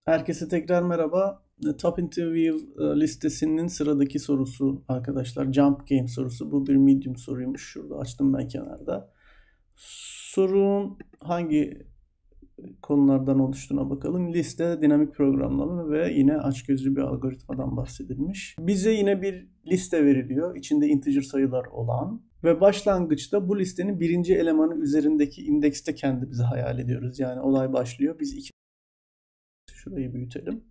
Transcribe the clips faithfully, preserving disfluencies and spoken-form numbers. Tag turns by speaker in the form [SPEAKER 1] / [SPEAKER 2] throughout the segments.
[SPEAKER 1] Herkese tekrar merhaba. Top Interview e, listesinin sıradaki sorusu arkadaşlar. Jump Game sorusu. Bu bir medium soruymuş. Şurada açtım ben kenarda. Sorun hangi konulardan oluştuğuna bakalım. Liste, dinamik programlama ve yine açgözlü bir algoritmadan bahsedilmiş. Bize yine bir liste veriliyor. İçinde integer sayılar olan. Ve başlangıçta bu listenin birinci elemanı üzerindeki indekste kendimizi hayal ediyoruz. Yani olay başlıyor. Biz iki Şurayı büyütelim.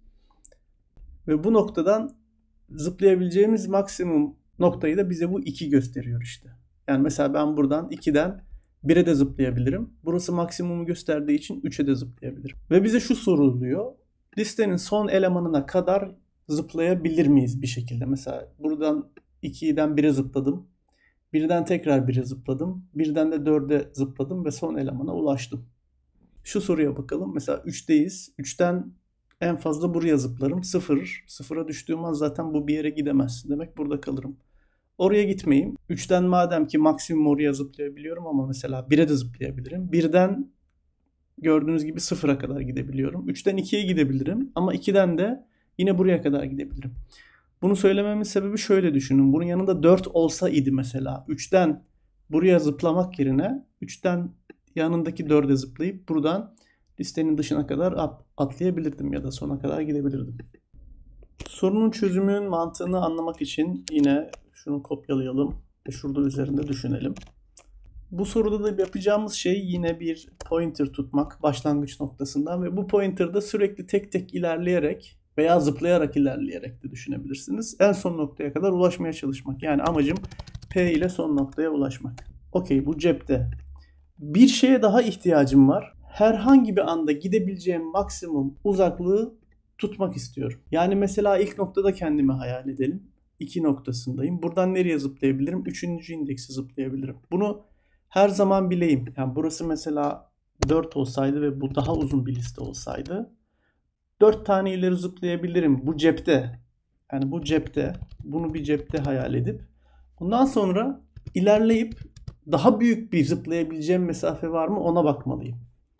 [SPEAKER 1] Ve bu noktadan zıplayabileceğimiz maksimum noktayı da bize bu iki gösteriyor işte. Yani mesela ben buradan ikiden bire de zıplayabilirim. Burası maksimumu gösterdiği için üçe de zıplayabilirim. Ve bize şu soruluyor. Listenin son elemanına kadar zıplayabilir miyiz bir şekilde? Mesela buradan ikiden bire zıpladım. Birden tekrar bire zıpladım. Birden de dörde zıpladım ve son elemana ulaştım. Şu soruya bakalım. Mesela üçteyiz. üçten en fazla buraya zıplarım. sıfır. sıfıra düştüğüm an zaten bu bir yere gidemez. Demek burada kalırım. Oraya gitmeyeyim. üçten madem ki maksimum oraya zıplayabiliyorum ama mesela bire de zıplayabilirim. birden gördüğünüz gibi sıfıra kadar gidebiliyorum. üçten ikiye gidebilirim ama ikiden de yine buraya kadar gidebilirim. Bunu söylememin sebebi şöyle düşünün. Bunun yanında dört olsa idi mesela. üçten buraya zıplamak yerine üçten yanındaki dörde zıplayıp buradan listenin dışına kadar atlayabilirdim ya da sona kadar gidebilirdim. Sorunun çözümünün mantığını anlamak için yine şunu kopyalayalım ve şurada üzerinde düşünelim. Bu soruda da yapacağımız şey yine bir pointer tutmak başlangıç noktasından ve bu pointer'da sürekli tek tek ilerleyerek veya zıplayarak ilerleyerek de düşünebilirsiniz. En son noktaya kadar ulaşmaya çalışmak. Yani amacım P ile son noktaya ulaşmak. Okey, bu cepte. Bir şeye daha ihtiyacım var. Herhangi bir anda gidebileceğim maksimum uzaklığı tutmak istiyorum. Yani mesela ilk noktada kendimi hayal edelim. iki noktasındayım. Buradan nereye zıplayabilirim? Üçüncü indeksi zıplayabilirim. Bunu her zaman bileyim. Yani burası mesela dört olsaydı ve bu daha uzun bir liste olsaydı dört tane ileri zıplayabilirim bu cepte. Yani bu cepte. Bunu bir cepte hayal edip bundan sonra ilerleyip daha büyük bir zıplayabileceğim mesafe var mı ona bakmalıyım.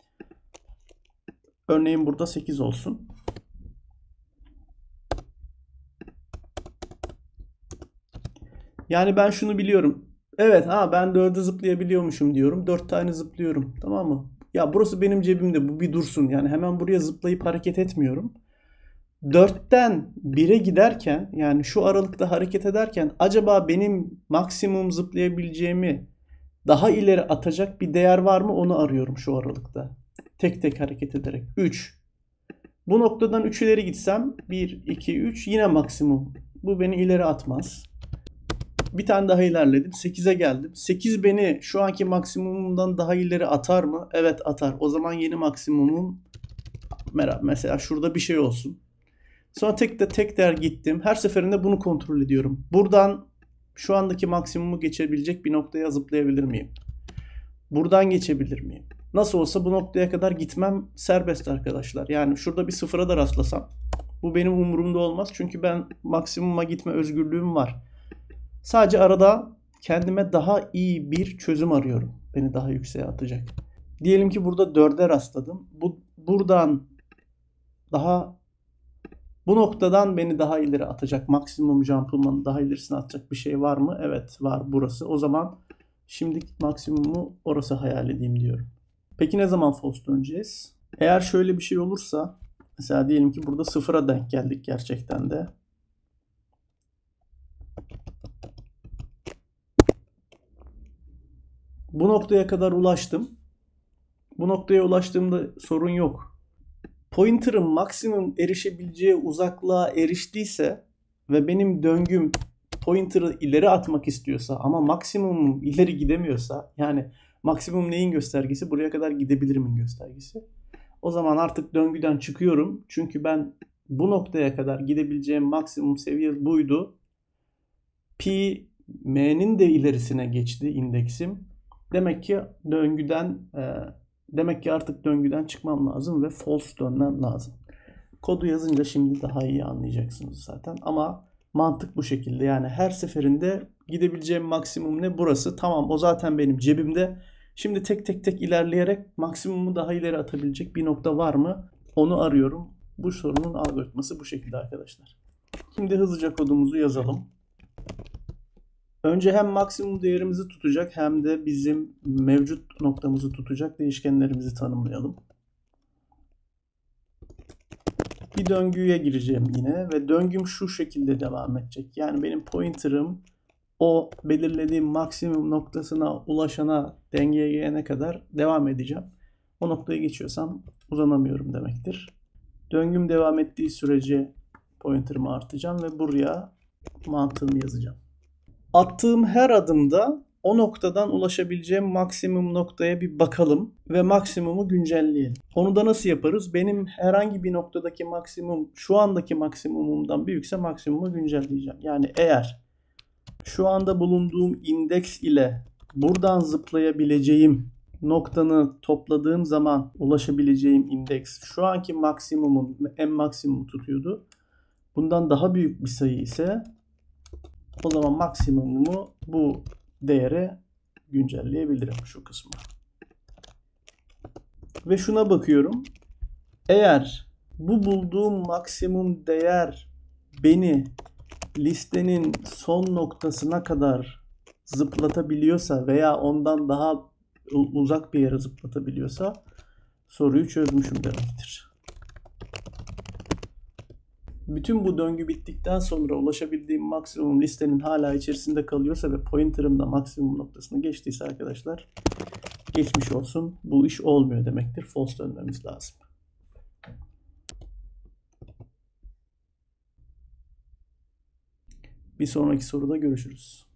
[SPEAKER 1] Örneğin burada sekiz olsun. Yani ben şunu biliyorum. Evet, ha ben dörde zıplayabiliyormuşum diyorum. dört tane zıplıyorum. Tamam mı? Ya burası benim cebimde. Bu bir dursun. Yani hemen buraya zıplayıp hareket etmiyorum. dörtten bire giderken yani şu aralıkta hareket ederken acaba benim maksimum zıplayabileceğimi daha ileri atacak bir değer var mı onu arıyorum şu aralıkta. Tek tek hareket ederek. üç. Bu noktadan üç ileri gitsem bir, iki, üç yine maksimum. Bu beni ileri atmaz. Bir tane daha ilerledim. sekize geldim. sekiz beni şu anki maksimumumdan daha ileri atar mı? Evet atar. O zaman yeni maksimumum mesela şurada bir şey olsun. Sonra tek de tek der gittim. Her seferinde bunu kontrol ediyorum. Buradan şu andaki maksimumu geçebilecek bir noktaya zıplayabilir miyim? Buradan geçebilir miyim? Nasıl olsa bu noktaya kadar gitmem serbest arkadaşlar. Yani şurada bir sıfıra da rastlasam bu benim umurumda olmaz. Çünkü ben maksimuma gitme özgürlüğüm var. Sadece arada kendime daha iyi bir çözüm arıyorum. Beni daha yükseğe atacak. Diyelim ki burada dörde rastladım. Bu buradan daha bu noktadan beni daha ileri atacak, maksimum jump'ımın daha ilerisine atacak bir şey var mı? Evet var burası. O zaman şimdi maksimumu orası hayal edeyim diyorum. Peki ne zaman false döneceğiz? Eğer şöyle bir şey olursa mesela diyelim ki burada sıfıra denk geldik gerçekten de. Bu noktaya kadar ulaştım. Bu noktaya ulaştığımda sorun yok. Pointer'ın maksimum erişebileceği uzaklığa eriştiyse ve benim döngüm pointer'ı ileri atmak istiyorsa ama maksimum ileri gidemiyorsa yani maksimum neyin göstergesi? Buraya kadar gidebilirimin göstergesi. O zaman artık döngüden çıkıyorum. Çünkü ben bu noktaya kadar gidebileceğim maksimum seviye buydu. Pi m'nin de ilerisine geçti indeksim. Demek ki döngüden e, demek ki artık döngüden çıkmam lazım ve false dönmem lazım. Kodu yazınca şimdi daha iyi anlayacaksınız zaten ama mantık bu şekilde. Yani her seferinde gidebileceğim maksimum ne? Burası. Tamam, o zaten benim cebimde. Şimdi tek tek tek ilerleyerek maksimumu daha ileri atabilecek bir nokta var mı? Onu arıyorum. Bu sorunun algoritması bu şekilde arkadaşlar. Şimdi hızlıca kodumuzu yazalım. Önce hem maksimum değerimizi tutacak hem de bizim mevcut noktamızı tutacak değişkenlerimizi tanımlayalım. Bir döngüye gireceğim yine ve döngüm şu şekilde devam edecek. Yani benim pointer'ım o belirlediğim maksimum noktasına ulaşana, dengeye gelene kadar devam edeceğim. O noktayı geçiyorsam uzanamıyorum demektir. Döngüm devam ettiği sürece pointer'ımı artacağım ve buraya mantığımı yazacağım. Attığım her adımda o noktadan ulaşabileceğim maksimum noktaya bir bakalım ve maksimumu güncelleyelim. Onu da nasıl yaparız? Benim herhangi bir noktadaki maksimum şu andaki maksimumumdan büyükse maksimumu güncelleyeceğim. Yani eğer şu anda bulunduğum indeks ile buradan zıplayabileceğim noktanı topladığım zaman ulaşabileceğim indeks şu anki maksimumun en maksimumu tutuyordu. Bundan daha büyük bir sayı ise o zaman maksimumumu bu değere güncelleyebilirim şu kısmı. Ve şuna bakıyorum. Eğer bu bulduğum maksimum değer beni listenin son noktasına kadar zıplatabiliyorsa veya ondan daha uzak bir yere zıplatabiliyorsa soruyu çözmüşüm demektir. Bütün bu döngü bittikten sonra ulaşabildiğim maksimum listenin hala içerisinde kalıyorsa ve pointer'ım da maksimum noktasını geçtiyse arkadaşlar geçmiş olsun. Bu iş olmuyor demektir. False dönmemiz lazım. Bir sonraki soruda görüşürüz.